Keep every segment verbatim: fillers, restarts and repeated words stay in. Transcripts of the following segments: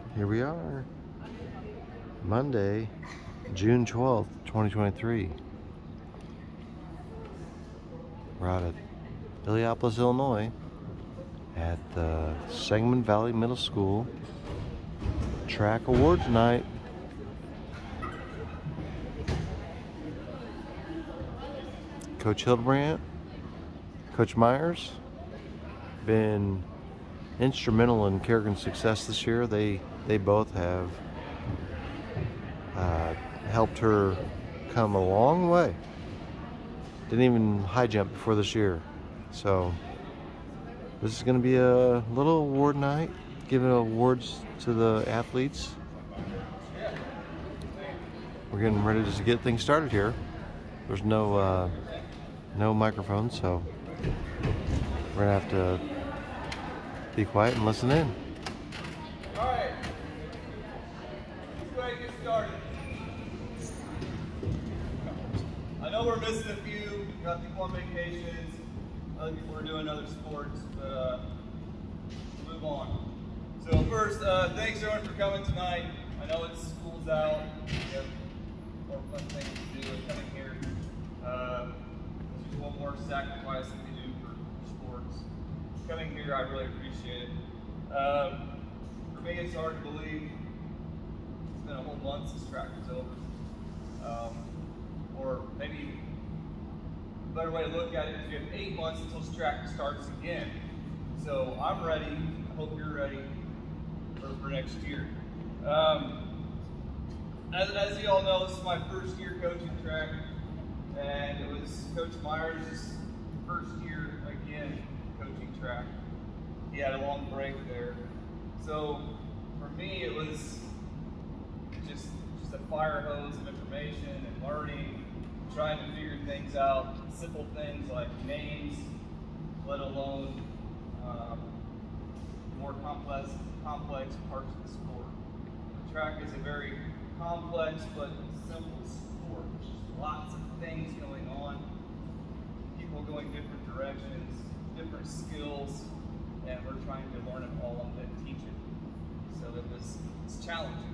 Here we are, Monday, June twelfth, twenty twenty-three. We're out at Illiopolis, Illinois at the Sangamon Valley Middle School Track Awards Night. Coach Hildebrandt, Coach Myers, been instrumental in Kerrigan's success this year. They they both have uh, helped her come a long way. Didn't even high jump before this year. So this is going to be a little award night, giving awards to the athletes. We're getting ready to get things started here. There's no uh, no microphone, so we're gonna have to be quiet and listen in. All right, let's go ahead and get started. I know we're missing a few. We got people on vacations. Other people are doing other sports, but uh, we'll move on. So first, uh, thanks everyone for coming tonight. I know it's school's out. We have more fun things to do coming here. Uh, it's just one more sacrifice that we do for sports. Coming here, I really appreciate it. Um, for me, it's hard to believe it's been a whole month since track is over. Um, or maybe a better way to look at it is you have eight months until track starts again. So I'm ready. I hope you're ready for, for next year. Um, as, as you all know, this is my first year coaching track, and it was Coach Myers' first year again coaching track. He had a long break there. So for me, it was just, just a fire hose of information and learning, trying to figure things out, simple things like names, let alone um, more complex, complex parts of the sport. The track is a very complex but simple sport. There's lots of things going on, people going different directions, different skills, and we're trying to learn it all and then teach it. So it was it's challenging.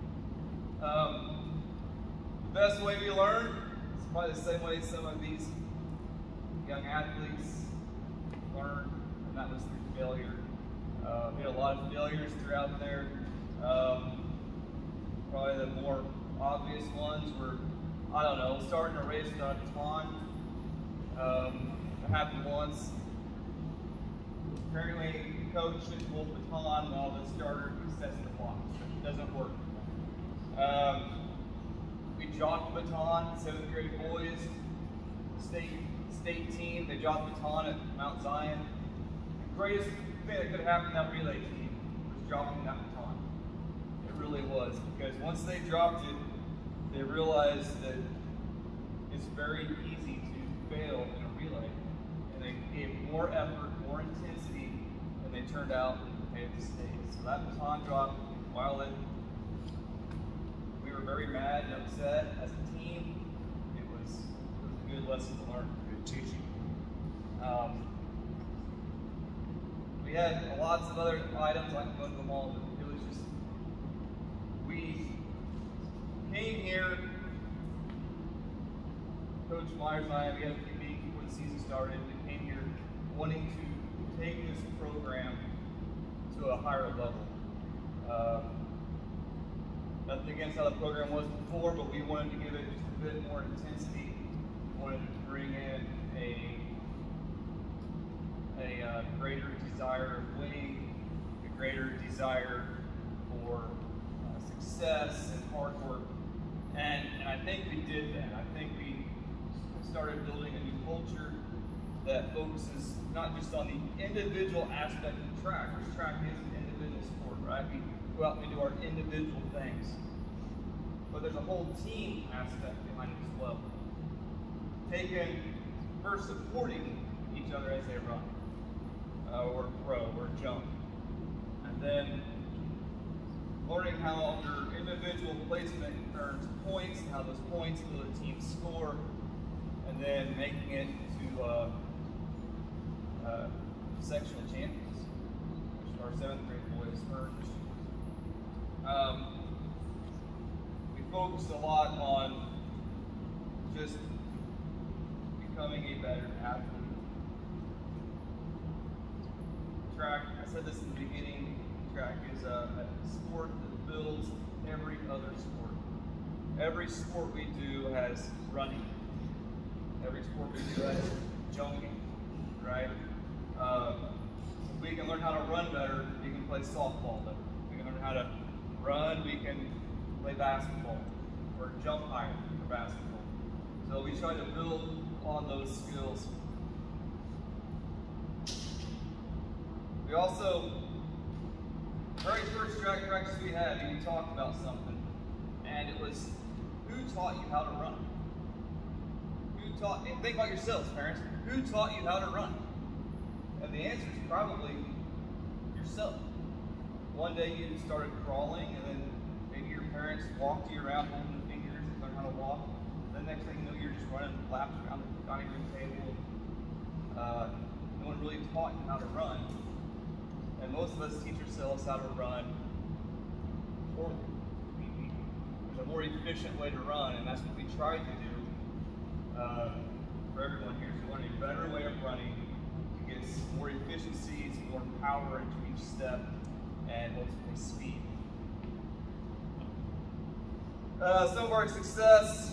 Um, the best way we learn is probably the same way some of these young athletes learn, and that was through failure. Uh, we had a lot of failures throughout there. Um, probably the more obvious ones were, I don't know, starting a race without a baton. Um, it happened once. Apparently, the coach should hold the baton while the starter sets the clock. It doesn't work. Um, we jocked the baton, seventh grade boys, state state team. They jocked the baton at Mount Zion. The greatest thing that could happen to that relay team was dropping that baton. It really was, because once they dropped it, they realized that it's very easy to fail in a relay, and they gave more effort, more intensity than they turned out and prepared the state. So that baton drop, while it, we were very mad and upset as a team, it was, it was a good lesson to learn, good teaching. Um, we had lots of other items, I can go into them all, but it was just, we came here, Coach Myers and I, we had a few meetings before the season started. We came here wanting to take this program to a higher level. Um, nothing against how the program was before, but we wanted to give it just a bit more intensity. We wanted to bring in a, a uh, greater desire of winning, a greater desire for uh, success and hard work. And, and I think we did that. I think we started building a new culture that focuses not just on the individual aspect of track, because track is an individual sport, right? We go out and we do our individual things. But there's a whole team aspect behind it as well. Taking, first supporting each other as they run, uh, or row, or jump. And then learning how your individual placement earns points, and how those points go to the team score, and then making it to uh, uh, sectional champions, which our seventh grade boys earned this year. um, we focused a lot on just becoming a better athlete. Track, I said this in the beginning, track is a, a sport that builds every other sport. Every sport we do has running. Every sport we do has jumping, right? Uh, if we can learn how to run better, we can play softball better. If we can learn how to run, we can play basketball or jump higher for basketball. So we try to build on those skills. We also, very first track practice we had, we talked about something, and it was, who taught you how to run? Who taught, and think about yourselves, parents, who taught you how to run? And the answer is probably yourself. One day you started crawling, and then maybe your parents walked you around holding the fingers and learned how to walk. Then next thing you know, you're just running laps around the dining room table. Uh, no one really taught you how to run. And most of us teach ourselves how to run poorly. There's a more efficient way to run, and that's what we tried to do uh, for everyone here, to learn a better way of running, to get more efficiencies, more power into each step, and ultimately speed. Uh, some of our success.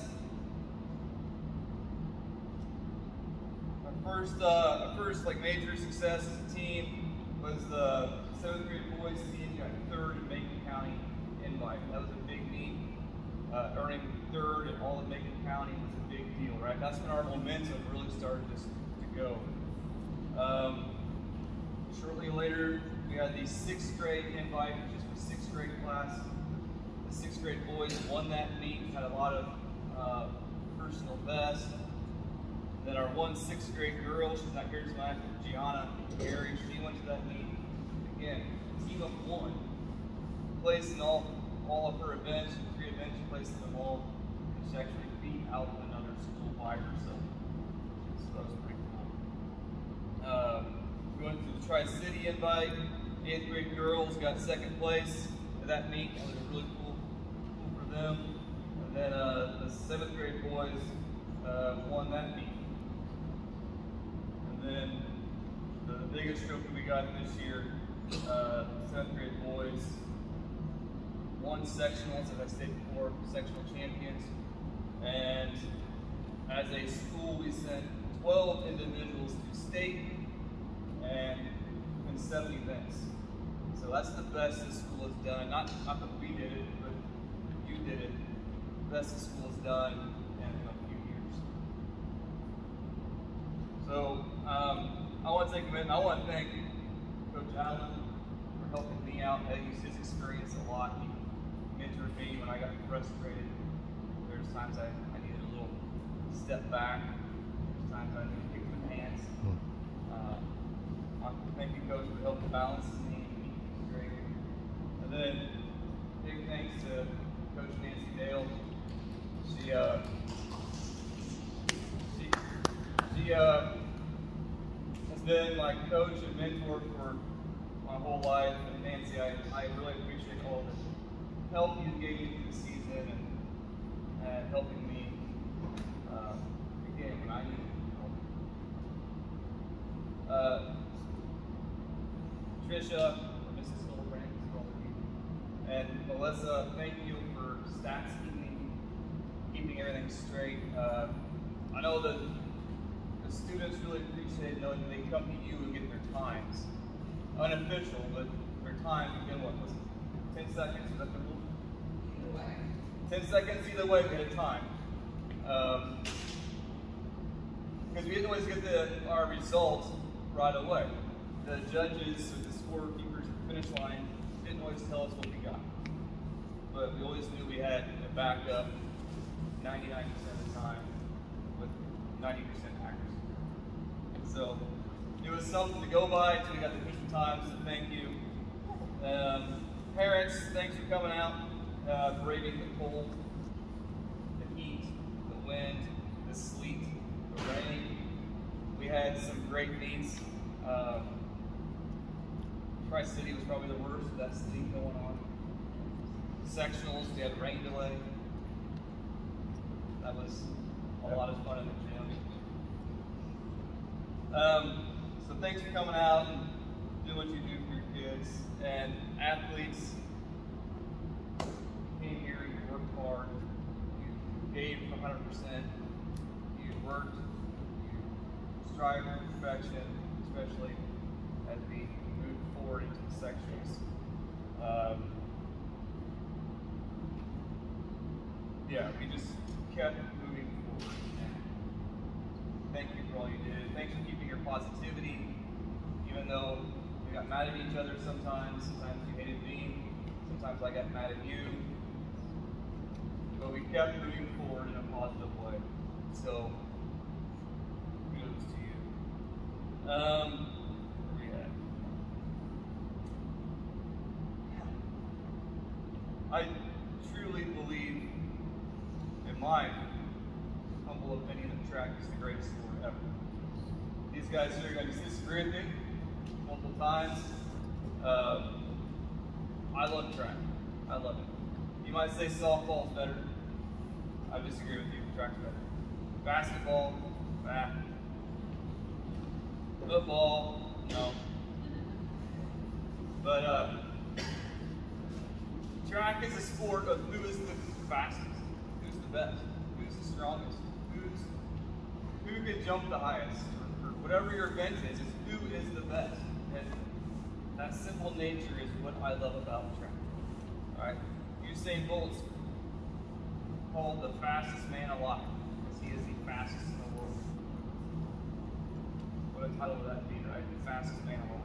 Our first, uh, our first like major success as a team was the seventh grade boys team got third in Macon County invite. That was a big meet. Uh, earning third in all of Macon County was a big deal, right? That's when our momentum really started to, to go. Um, shortly later, we had the sixth grade invite, which is for sixth grade class. The sixth grade boys won that meet, had a lot of uh, personal best. Then our one sixth grade girl, she's not here tonight, but Gianna Gary, she went to that meet. Again, team of one. Placed in all, all of her events, three events, she placed in them all. And she actually beat out another school by herself. So that was pretty cool. Um, we went to the Tri-City invite. The eighth grade girls got second place at that meet. That was really cool, cool for them. And then uh, the seventh grade boys uh, won that meet. And then the biggest trophy we got this year, uh, seventh grade boys won sectionals, as I stated before, sectional champions. And as a school, we sent twelve individuals to state and in seven events. So that's the best this school has done. Not, not that we did it, but you did it. The best this school has done in a few years. So um, I want to take a minute. I want to thank Coach Allen for helping me out. I used his experience a lot. He mentored me when I got frustrated. There's times I, I needed a little step back. There's times I needed to kick the pants. Uh, I want to thank you, Coach, for helping balance me. He's great. And then big thanks to Coach Nancy Dale. She uh, she she uh. been my coach and mentor for my whole life, and Nancy, I, I really appreciate all the help you gave me through the season and, and helping me uh, again when I needed help. Uh, Trisha, Missus Hildebrand, and Melissa, thank you for stats keeping, keeping everything straight. Uh, I know that the students really appreciate knowing that they come to you and get their times. Unofficial, but their time, again, what was it? ten seconds, is that the rule? Either way. ten seconds either way, we had a time. Um, because we didn't always get the, our results right away. The judges or the scorekeepers at the finish line didn't always tell us what we got. But we always knew we had a backup ninety-nine percent of the time with ninety percent accuracy. So it was something to go by until we got the fifty times, so thank you. Um, parents, thanks for coming out, uh, braving the cold, the heat, the wind, the sleet, the rain. We had some great meets. Um, Tri-City was probably the worst with that sleet going on. sectionals, we had rain delay. That was a lot of fun in the gym. Um, so thanks for coming out and doing what you do for your kids. And athletes, you came here, you worked hard, you gave one hundred percent, you worked, you strive for perfection, especially as we move forward into the sections. Um, yeah, we just kept moving forward. Thank you for all you did. Thanks for keeping your positivity, even though we got mad at each other sometimes. Sometimes you hated me. Sometimes I got mad at you. But we kept moving forward in a positive way. So, kudos to you. Um, where we at? I truly believe, in my humble opinion, that track is the greatest sport ever. These guys here are going to disagree with me multiple times. Uh, I love track. I love it. You might say softball's better. I disagree with you. Track's better. Basketball, bah. Football, no. But uh, track is a sport of who is the fastest, who's the best, who's the strongest, who's who can jump the highest, or, or whatever your event is, is who is the best. And that simple nature is what I love about track. All right, Usain Bolt's called the fastest man alive because he is the fastest in the world. What a title would that be, right? The fastest man alive.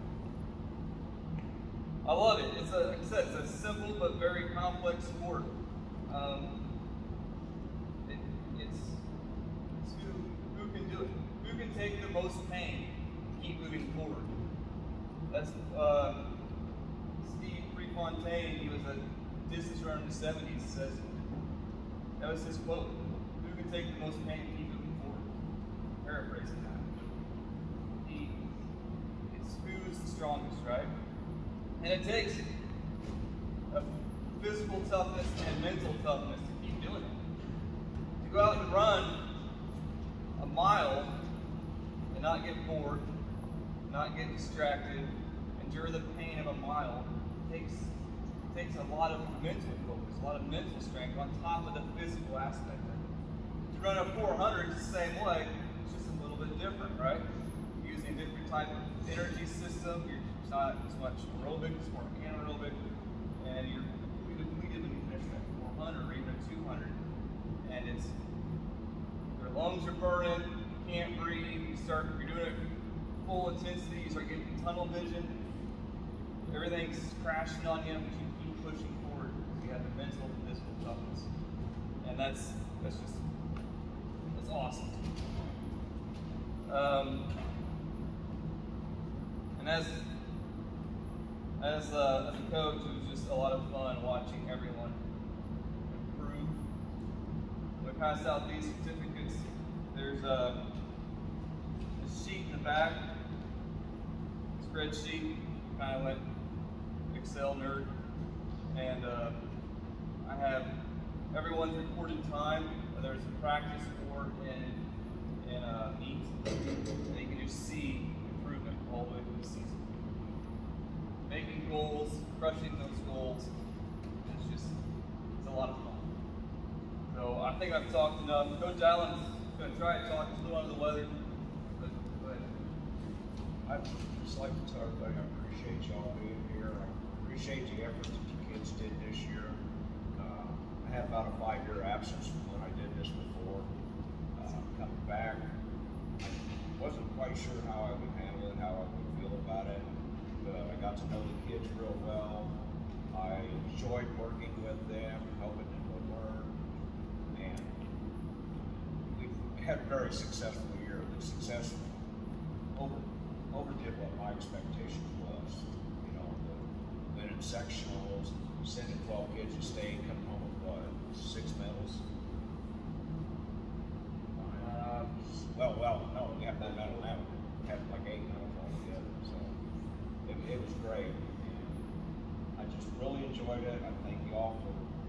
I love it. It's a, like I said, it's a simple but very complex sport. Um, it, it's it's who who can do it. Who can take the most pain and keep moving forward. That's uh, Steve Prefontaine. He was a distance runner in the seventies. Says that was his quote. Who can take the most pain and keep moving forward? Paraphrasing that. He, it's who's the strongest, right? And it takes a physical toughness and mental toughness to keep doing it. To go out and run a mile and not get bored, not get distracted, endure the pain of a mile takes takes a lot of mental focus, a lot of mental strength on top of the physical aspect of it. To run a four hundred is the same way, it's just a little bit different, right? You're using a different type of energy system. You're It's not as much aerobic, it's more anaerobic, and you're depleted when you finish that four hundred or even a two hundred. And it's, your lungs are burning, you can't breathe, you start, you're doing it full intensity, you start getting tunnel vision, everything's crashing on you, but you keep pushing forward because you have the mental and physical toughness. And that's, that's just, that's awesome. Um, and as, As, uh, as a coach, it was just a lot of fun watching everyone improve. We passed out these certificates. There's a, a sheet in the back, spreadsheet, kind of went Excel nerd, and uh, I have everyone's recorded time, whether it's in practice or in, in uh, meet, and you can just see improvement all the way through the season. Making goals, crushing those goals, it's just, it's a lot of fun. So I think I've talked enough. Coach Allen's going to try to talk, he's a little under the weather, but go ahead. I'd just like to tell everybody I appreciate y'all being here. I appreciate the effort that you kids did this year. Uh, I had about a five-year absence from when I did this before. Uh, coming back, I wasn't quite sure how I would handle it, how I would feel about it. But I got to know the kids real well. I enjoyed working with them, helping them to learn, and we had a very successful year. The success over overdid what my expectations was. You know, the winning sectionals, sending twelve kids to state, coming home with what, six medals? Uh, well, well, no, we have no medal now. We have like eight medals altogether. So. It, it was great. And I just really enjoyed it. I thank you all for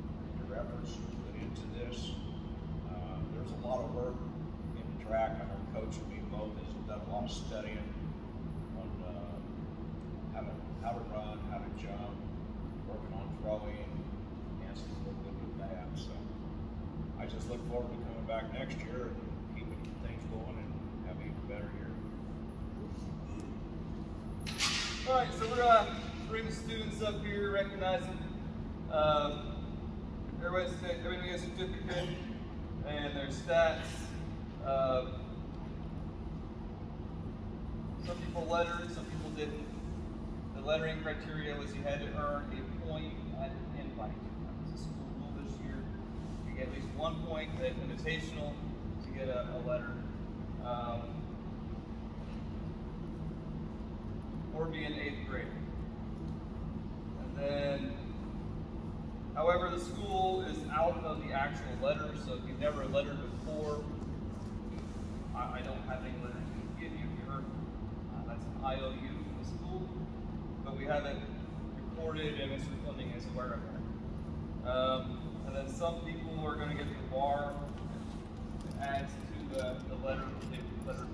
efforts you put into this. Uh, there's a lot of work in track. I know Coach and me both has done a lot of studying on uh, how to how to run, how to jump, working on throwing, enhancing a little bit with that. So I just look forward to coming back next year and keeping things going and having an even better year. All right, so we're gonna bring the students up here, recognizing um, everybody's everybody gets a certificate and their stats. Uh, some people lettered, some people didn't. The lettering criteria was you had to earn a point at invite. That was a school rule this year. You get at least one point at invitational to get a, a letter. Um, or be an eighth grade. And then, however, the school is out of the actual letter, so if you've never lettered before, I, I don't have any letters to give you here. Uh, that's an I O U from the school, but we have it recorded and Mister Fleming is aware of that. Um, and then some people are going to get the bar that adds to the, the letter, the letter.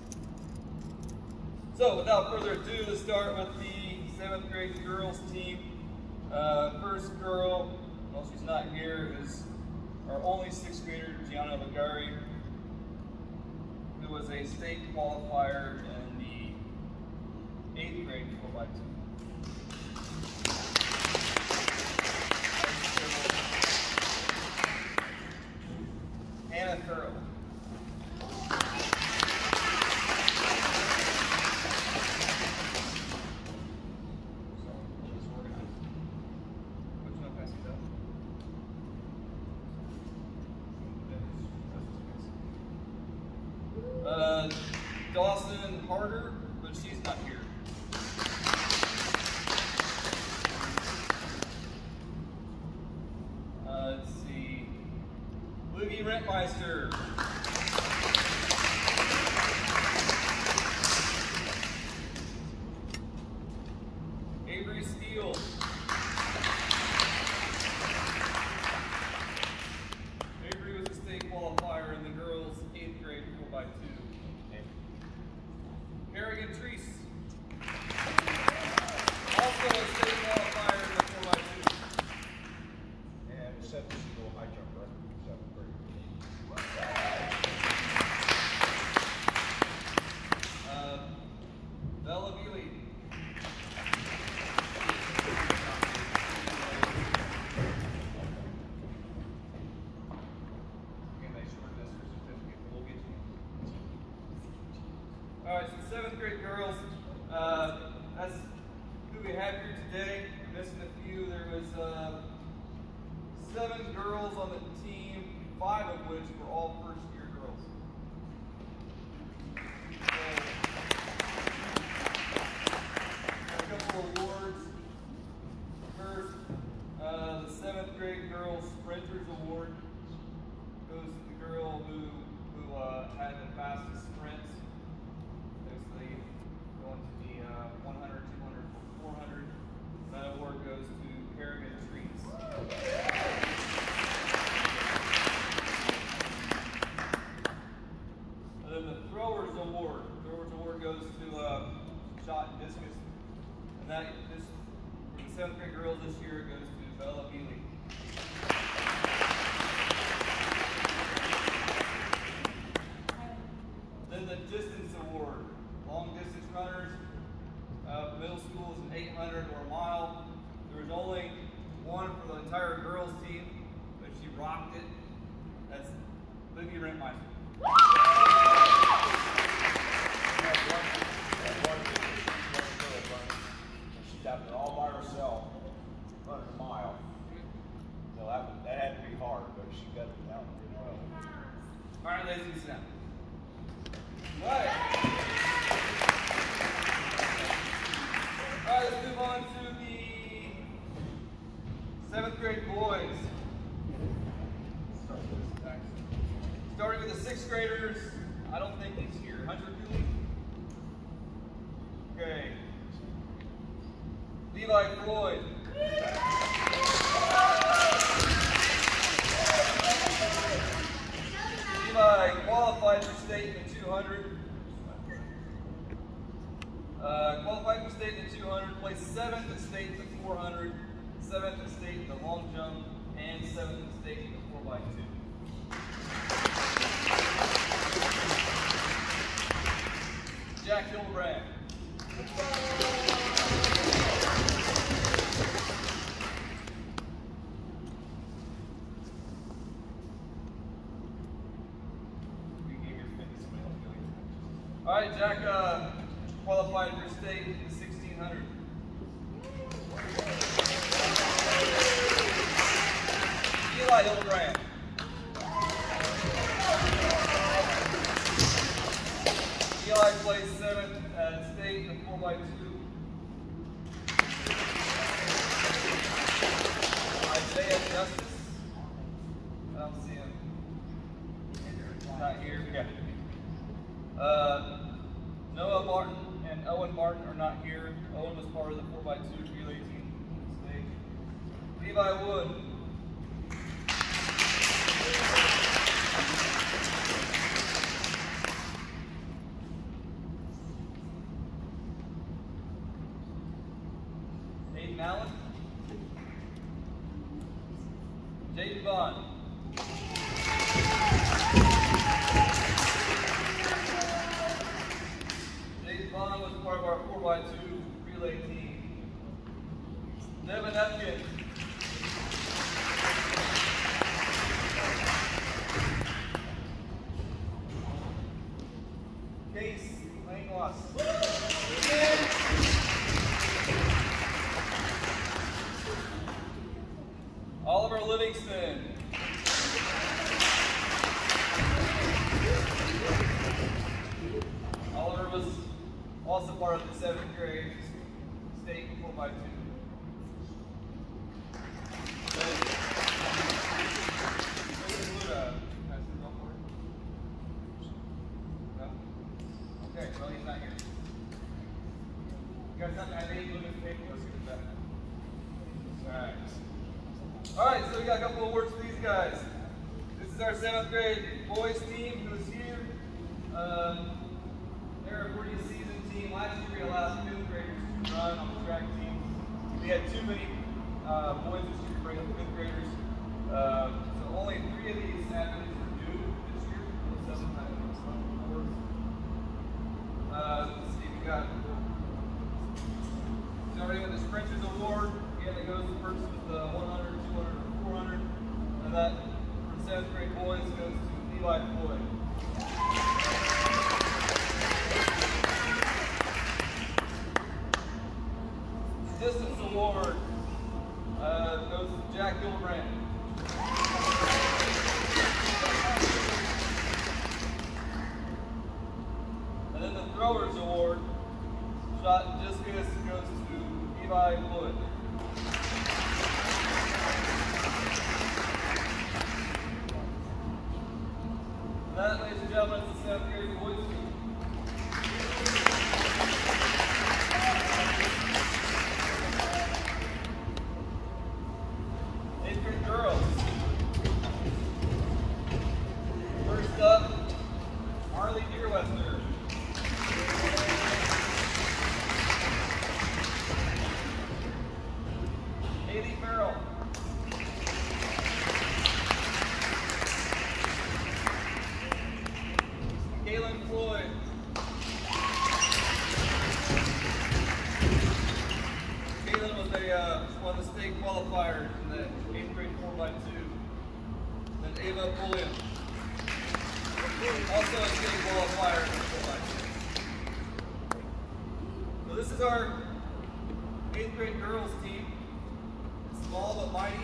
So without further ado, let's start with the seventh grade girls team. Uh, first girl, well, she's not here, is our only sixth grader, Gianna Ligari, who was a state qualifier in the eighth grade four by two. Hannah Curl. Uh, Dawson Harder, but she's not here. Uh, let's see. Livy Rentmeister. Avery Steele. Avery was a state qualifier in the girls' eighth grade four by two. Harrigan Treese, also a state qualifier in the four by two. And seventh school high jump record for seventh grade. Uh, Bella Bealey. Again, they shortened this for certificate, but we'll get to it. All right, so seventh grade girls, uh, that's who we have here today. We're missing a few. There was uh, seven girls on the team, five of which were all first year girls. So, a couple awards. First, uh, the seventh grade girls Sprinters Award goes to the girl who, who uh, had the fastest sprints. Basically going to the uh, one hundred, two hundred, four hundred. That award goes to Harrigan Trees. And then the Throwers Award. The Throwers Award goes to uh, shot and discus. And that this for the seventh grade girls this year goes to Bella Bealey. Then the Distance Award. Long distance runners, uh, middle school is an eight hundred or a mile. There was only one for the entire girls team, but she rocked it. That's Livy Rentmeister. She's out there all by herself, running a mile. So that, that had to be hard, but she got it out pretty well. All right, ladies and gentlemen. All right. All right, let's move on to the seventh grade boys. Starting with the sixth graders, I don't think he's here. Hunter Dooley. Okay. Levi Floyd. qualified for state in the two hundred. Uh, qualified for state in the two hundred, placed seventh at state in the four hundred, seventh at state in the long jump, and seventh at state in the four by two. Jack Hildebrand. All right, Jack uh, qualified for state in the sixteen hundred. Eli Hildebrand. Eli placed seventh at state in the four by two. Isaiah Justice. I don't see him. Not here. Yeah. Uh, Noah Martin and Owen Martin are not here. Owen was part of the four by two relay team stage. Levi Wood. Aiden Allen. Jaden Vaughn. Jaden Vaughn was part of our four by two relay team. Devin Epkin. Case Langloss. Oliver Livingston. Oliver was also part of the seventh grade state four by two. Okay, well he's not here. You guys have to have eight Lucas paper, let's get it back. Alright. Alright, so we got a couple of awards for these guys. This is our seventh grade boys team who's here. Um, they're a pretty seasoned team. Last year we allowed fifth graders to run on the track team. We had too many uh, boys this year to bring up fifth graders. Uh, so only three of these athletes are new this year. Seven times awards. Uh, let's see, we got starting with the Sprinters Award. Again, it goes to the person with the one hundred, two hundred, or four hundred. And that for seventh grade boys goes to Eli Floyd. Distance Award uh, goes to Jack Hildebrand. And then the Throwers Award, shot discus, goes to Eli Floyd. And that, ladies and gentlemen, is the seventh grade boys team. Eighth grade girls. First up, Marley Deerwester. Haley Farrell. Kaylin Floyd. Kaylin was a uh, one of the state qualifiers in the eighth grade four by two. Then Ava Pulliam. Also a state qualifier in the four by two. So this is our eighth grade girls team. Small but mighty.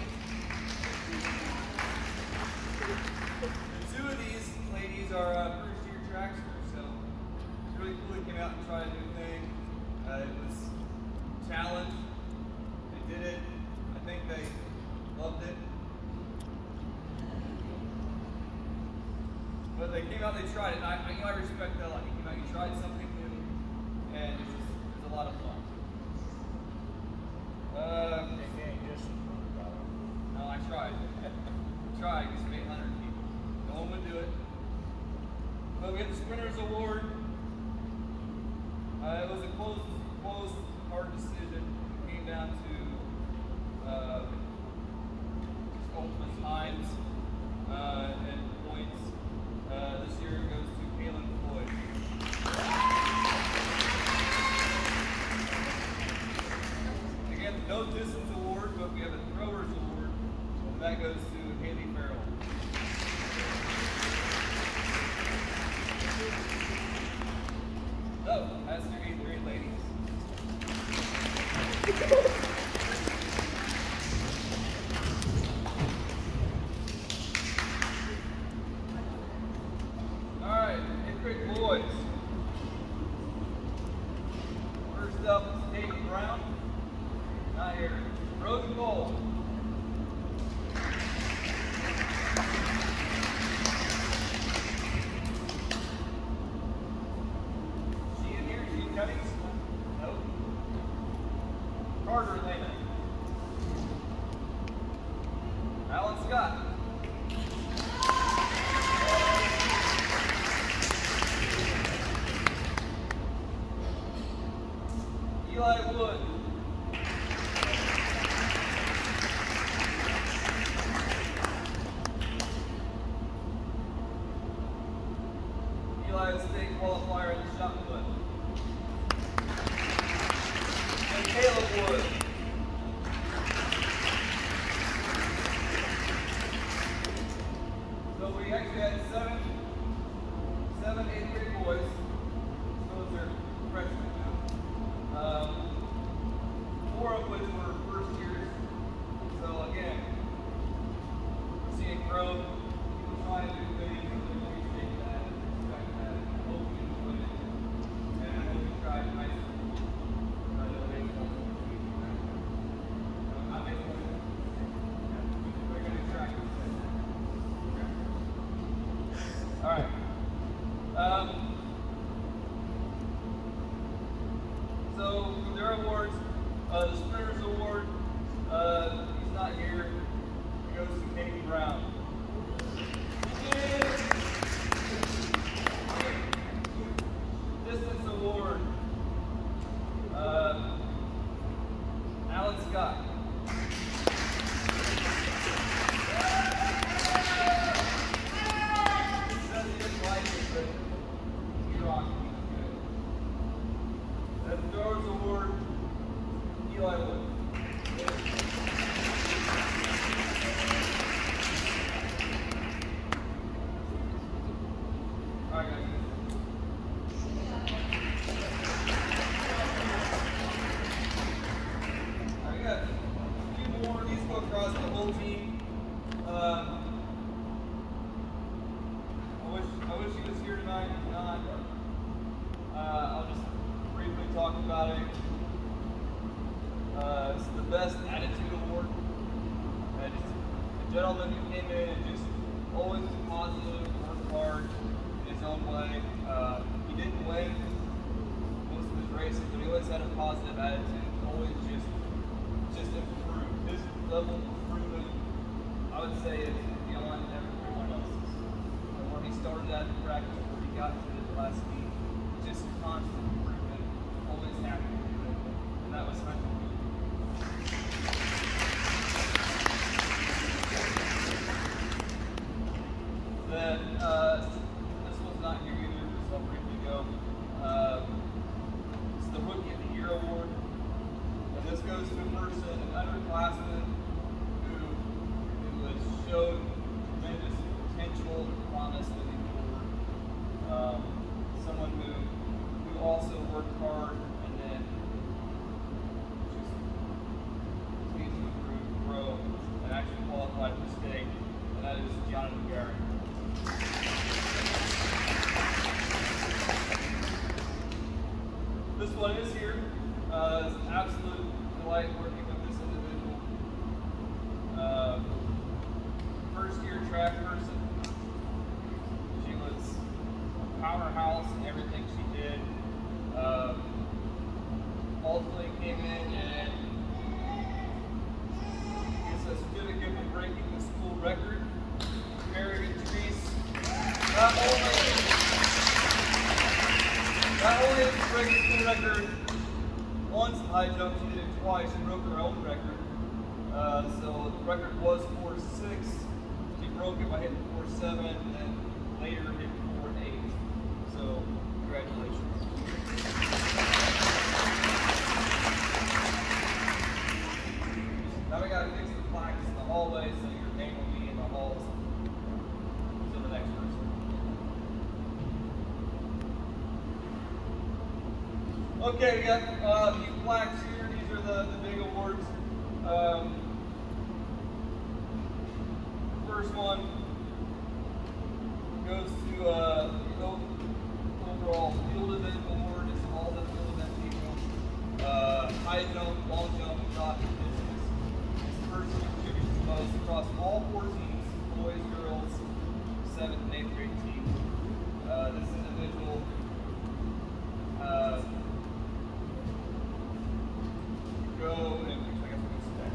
And two of these ladies are uh, first year tracksters, so it's really cool they came out and tried a new thing. Uh, it was a challenge. They did it. I think they loved it. But they came out, they tried it, and I, I, you know, I respect that a lot. You came out, you tried something new, and it was, it was a lot of fun. Uh, no, I tried. I tried, because of eight hundred people. No one would do it. But Uh, it was a close, close, hard decision. It came down to uh, ultimate times uh, and points. Uh, this year it goes to Kaylin Floyd. Again, no distance award, but we have a throwers award, and that goes to Haley Farrell. So, that's your eighth grade ladies. Alright, eighth grade boys. First up is David Brown. Not here. Roden Cole. She in here? She cutting? Nope. Carter Lena. Alan Scott. Eli Wood. Eli is state qualifier in the shot put. And Caleb Wood. So we actually had seven, seven eighth grade boys. Those are freshmen now. Um, four of which were first years. So again, we're seeing growth. People trying to do things. We appreciate that. Respect that. I hope we enjoyed it. And I hope we tried high school. I know baseball. No, not baseball. We're going to track. All right. Um, so for their awards, uh, the Sprinters Award, uh, he's not here. It goes to Katie Brown. Distance Award, uh, Alan Scott. Says he didn't like it, but he rocked it. And the Throwers Award, Eli Wood. All right, guys. I got a few more. These go across the whole team. Uh, I wish I wish he was here tonight. He's not. Uh, I'll just briefly talk about it. Uh, it's the best attitude award. Uh, just a gentleman who came in and just always was positive, worked hard in his own way. Uh, he didn't win most of his races, but he always had a positive attitude. Always just, just improved. His level of improvement, I would say, is beyond everyone else's. And when he started that practice, where he got to the last meet, just constant improvement, always happy to do it, and that was special. Then, uh, this one's not here either, so I'll briefly go. Uh, it's the Rookie of the Year Award. And this goes to a person, an underclassman, who, who has showed tremendous potential and promise moving forward. Um, someone who, who also worked hard and then just needs to improve, grow, and actually qualified for state, and that is Jonathan Garrett. This one is here. Uh, it's an absolute delight working with this individual. Uh, first year track person. She was a powerhouse in everything she did. Uh, ultimately came in and gets a certificate for breaking the school record. Mary and Therese, not only, not only breaking the school record once in high jump. She did it twice. She broke her own record. Uh, so the record was four six. She broke it by hitting four seven, and then later hit four eight. So congratulations. Now we got to fix the plaques in the hallway, so your name will be in the halls to the next person. Okay, we got uh, a few plaques here. These are the, the big awards. Um, first one goes to uh, the overall field event award. It's all the field event people. Uh, high jump, long jump, shot, and distance. This person contributes the most across all four teams: boys, girls, seventh and eighth grade team. Uh, this individual uh, go and I guess we can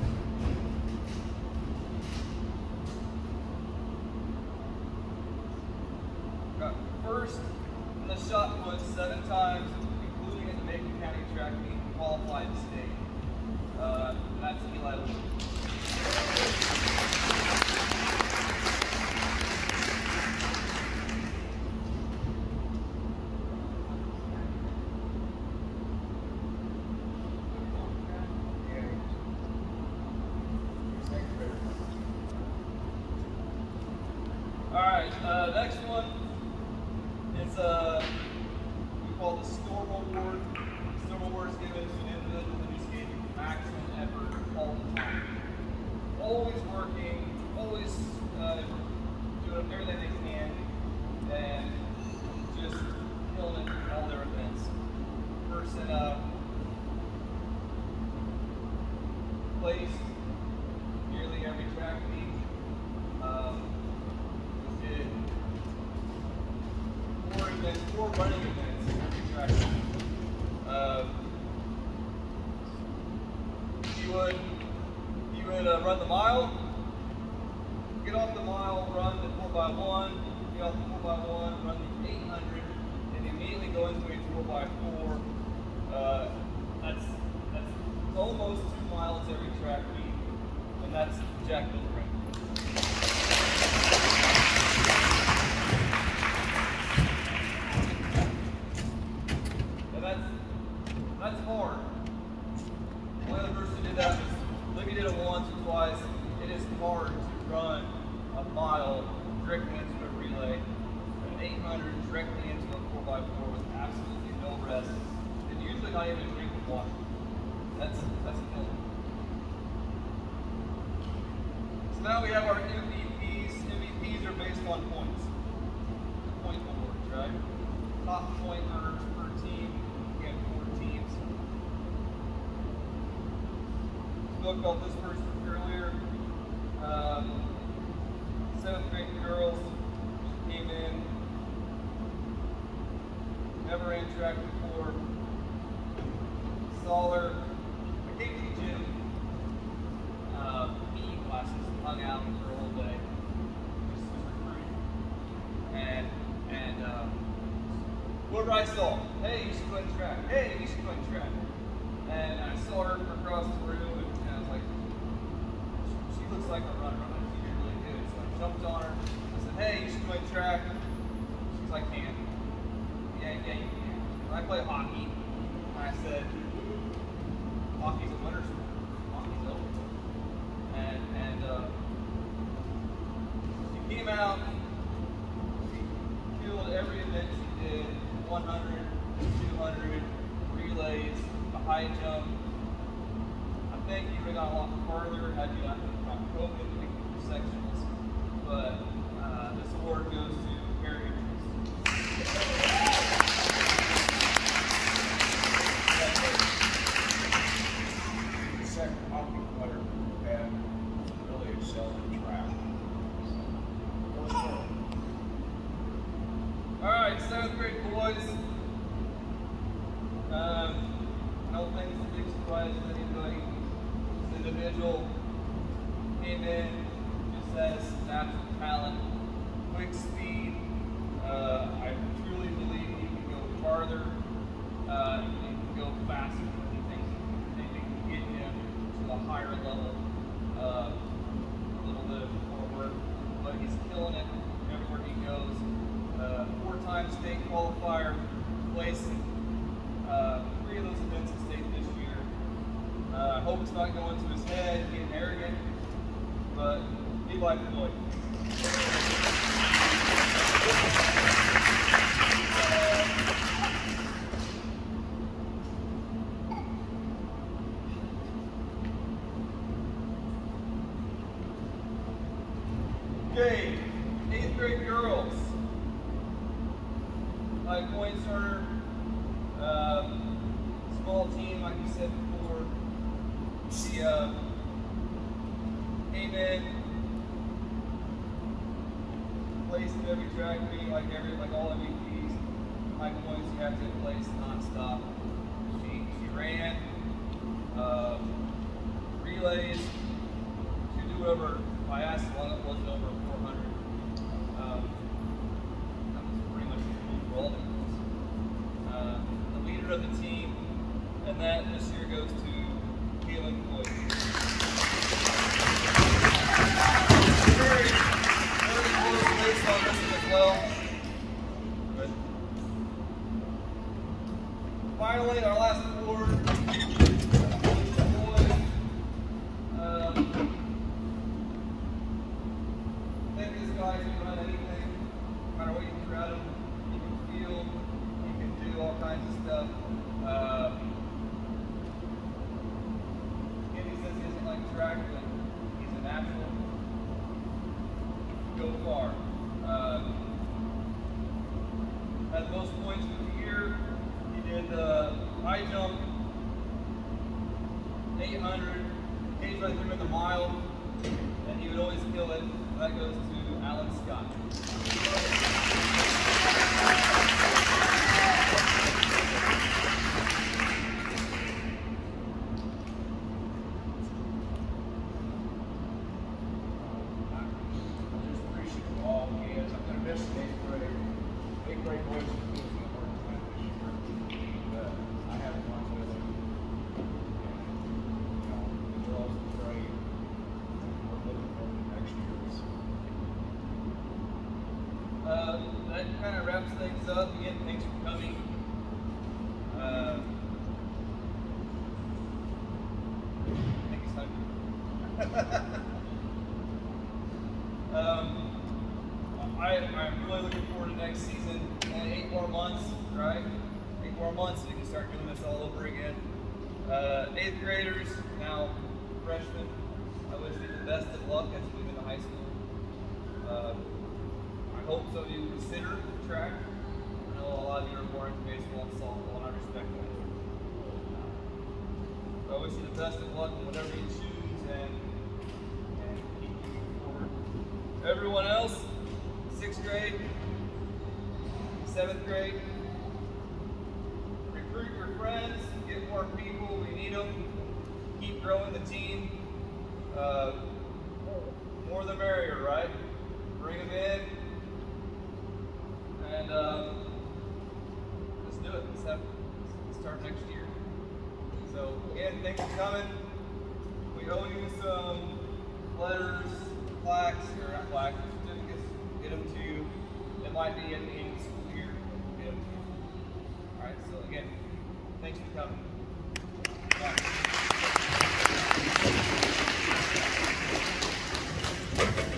got first in the shot put seven times, including at the Macon County track meet, qualified state. Uh, and that's Eli Lee. Alright, uh, next one is uh, we call the Storm Award. The Storm Award is given to an individual who's giving maximum effort all the time. Always working, always uh, doing everything they can, and just killing it in all their events. Person uh, placed nearly every track meet. Um, did four events, four running events every track meet. Uh, you would you would uh, run the mile, get off the mile, run the four by one, get off the four by one, run the eight hundred, and immediately go into a four by four. Uh, that's that's almost two miles every track meet, and that's Jack Milgram. And that's that's hard. One other person did that. Libby did it once or twice. It is hard to run a mile directly into a relay, an eight hundred directly into a four by four with absolutely no rest, and usually not even drinking water. That's that's a killer. So now we have our M V Ps. M V Ps are based on points. Point awards, right? Top point earners per team. We have four teams. Spoke about this person earlier. Um, seventh grade girls came in. Never ran track before. Saw her. I came to the gym. Uh, P E classes. Hung out for a whole day. Just was recruiting. And and uh, whatever I saw, hey, you should go and track. Hey, you should go and track. And I saw her from across the room, and, and I was like, she, she looks like a runner. I'm like, she's really good. So I jumped on her. I said, hey, you should go and track. She's like, can. Yeah, yeah, you can. And I play hockey. And I said, hockey's a winter sport. Hockey's over. And and uh, she came out. She killed every event she did. one hundred, two hundred, relays, the high jump. I think you would have gone a lot further had you not got COVID in the sections. But uh, this award goes to Harry. The second hockey player had really excelled in track. Alright, seventh grade boys. Um, I don't think it's a big surprise to anybody. This individual came in, just has natural talent, quick speed. Uh, I truly believe he can go farther uh, they can go faster. They think they can get him to a higher level, uh, a little bit more work, but he's killing it everywhere he goes. Uh, four-time state qualifier, placed uh, three of those events in state this year. Uh, I hope it's not going to his head, getting arrogant, but be like Floyd. Okay, eighth grade girls. High points earner, uh, small team, like you said before. The uh, Amen place in every track meet, like every, like all M V Ps. High points, you have to place non-stop. She she ran uh, relays. She do whatever. I asked how long it was over four hundred. Um, that was pretty much for all the girls. Uh, the leader of the team, and that this year goes to Caitlin Floyd. Very, very close race on this one as well. But finally, our last award. Guy can run anything, no matter what you throw at him. He can field, he can do all kinds of stuff. Uh, and he says he doesn't like track, but he's a natural. Go far. Uh, had the most points for the year. He did uh, high jump, eight hundred, occasionally threw in the mile, and he would always kill it. That goes to Alan Scott. Uh, that kind of wraps things up. Again, thanks for coming. Uh, I think it's time. um, I, I'm really looking forward to next season. And eight more months, right? Eight more months, so we can start doing this all over again. Uh, eighth graders, now freshmen. I wish you the best of luck as we move into high school. Uh, I hope so you consider track. I know a lot of you are more into baseball and softball, and I respect that. So I wish you the best of luck in whatever you choose, and, and keep moving forward. Everyone else, sixth grade, seventh grade, recruit your friends, get more people, we need them. Keep growing the team. Uh, more the merrier, right? Bring them in. And um, let's do it. Let's, have, let's start next year. So again, thanks for coming. We owe you some letters, plaques, or not plaques, certificates. Get them to you. It might be at the end of the school year. Get them to you. All right. So again, thanks for coming. Bye.